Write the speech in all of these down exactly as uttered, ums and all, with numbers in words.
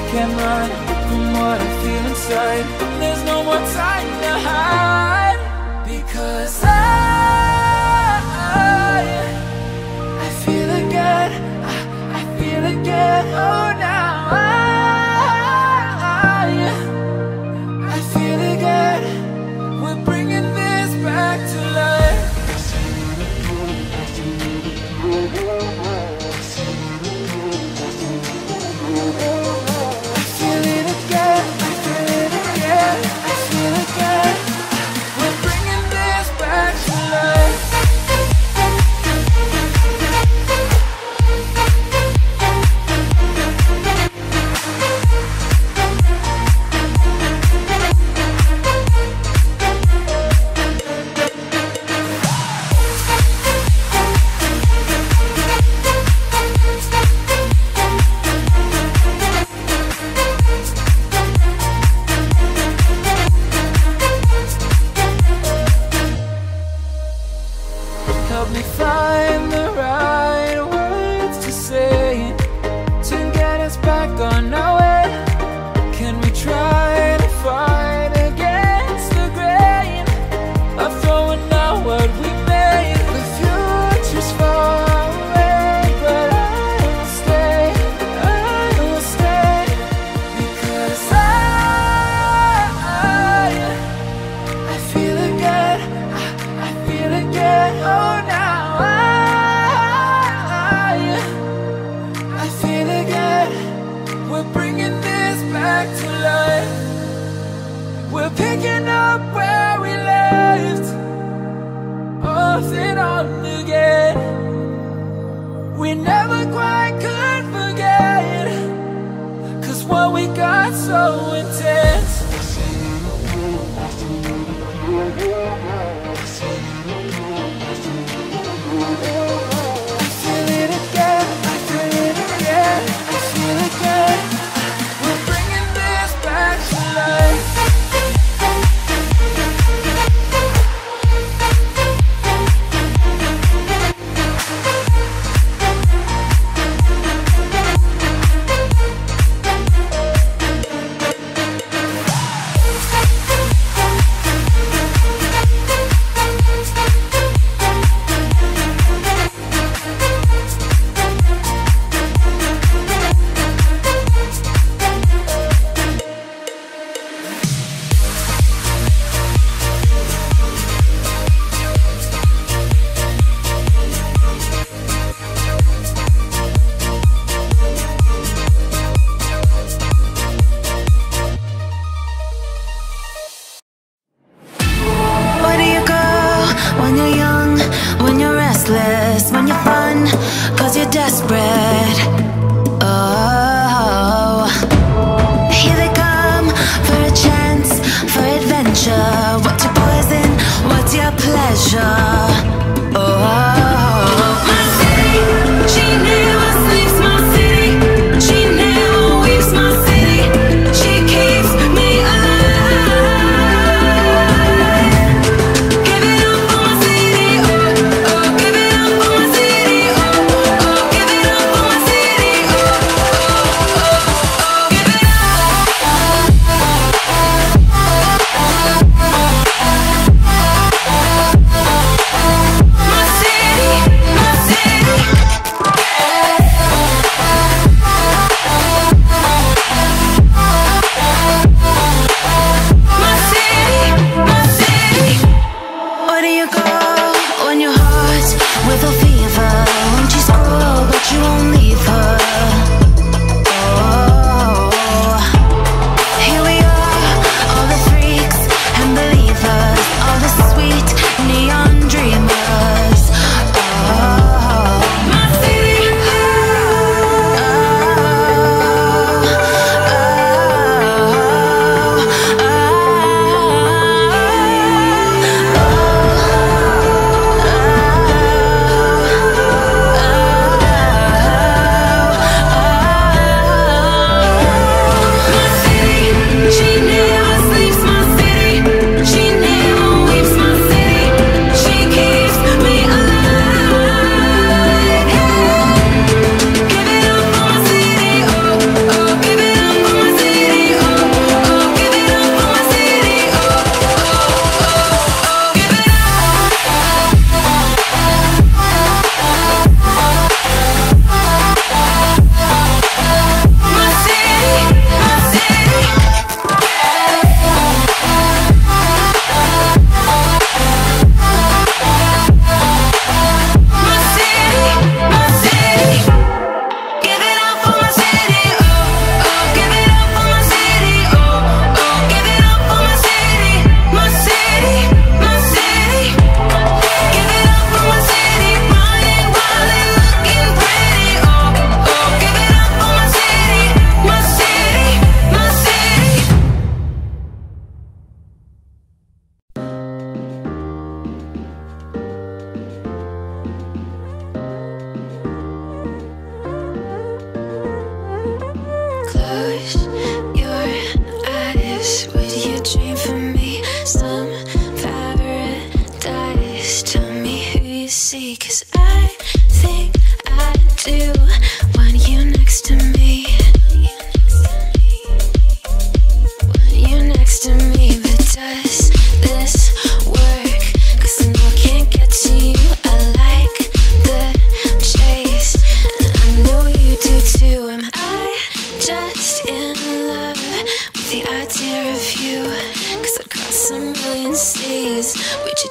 can't run from what I feel inside. There's no more time to hide, because I, I feel again, I, I feel again. Oh, now I, I feel again. We're bringing this back to life. Help me find the right words to say to get us back on our way. Can we try to fight against the grain of throwing out what we made? The future's far away, but I will stay, I will stay, because I, I feel again, I, I feel again. Oh, we're bringing this back to life. We're picking up where we left off and on again. We never quite could forget, 'cause what we got so intense.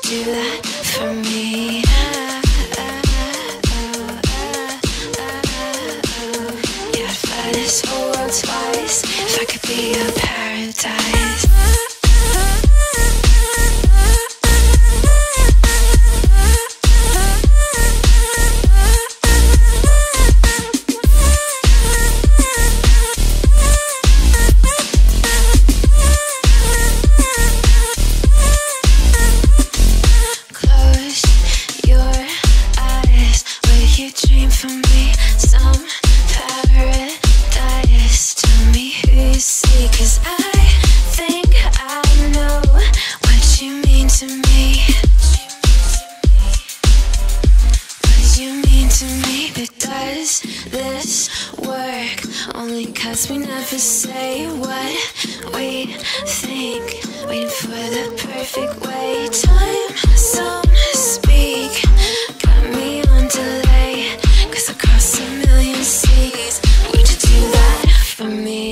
do that for me? Yeah, I'd fly this whole world twice if I could be your paradise. Only 'cause we never say what we think, waiting for the perfect way. Time don't speak, got me on delay, 'cause I crossed a million seas. Would you do that for me?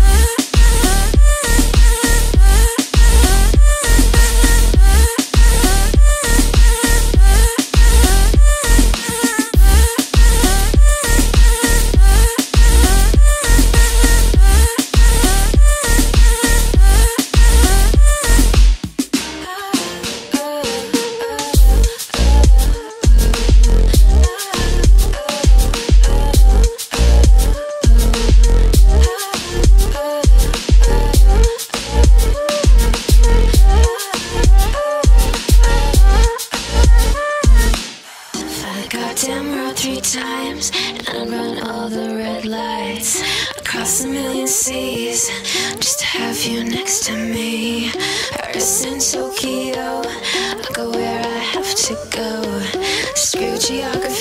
Goddamn road three times, and I run all the red lights, across a million seas, just to have you next to me. Paris and Tokyo, I'll go where I have to go. Screw geography.